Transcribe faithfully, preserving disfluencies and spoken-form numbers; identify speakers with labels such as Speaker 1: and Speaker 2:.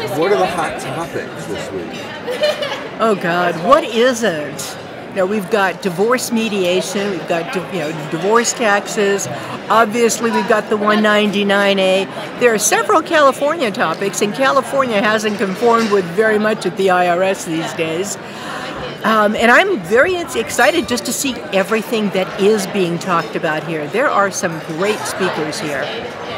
Speaker 1: what are the hot topics this week?
Speaker 2: Oh God, what isn't? You know, we've got divorce mediation, we've got you know divorce taxes. Obviously, we've got the one ninety-nine A. There are several California topics, and California hasn't conformed with very much at the I R S these days. Um, and I'm very excited just to see everything that is being talked about here. There are some great speakers here.